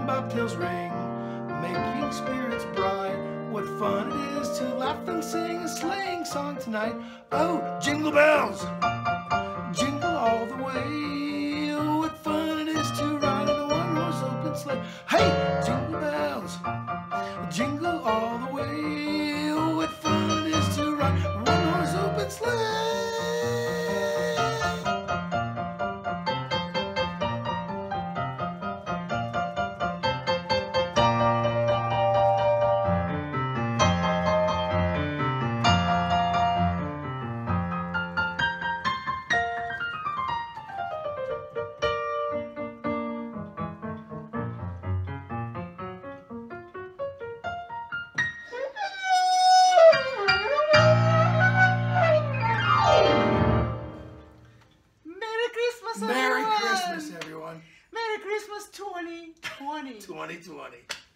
bobtails ring, making spirits bright. What fun it is to laugh and sing a sleighing song tonight. Oh, jingle bells, jingle all the way. Oh, what fun it is to ride in a one-horse open sleigh. Hey, jingle bells, jingle all the way. Oh, what fun it is to ride a one-horse open sleigh. Merry Christmas, everyone. Merry Christmas 2020. 2020.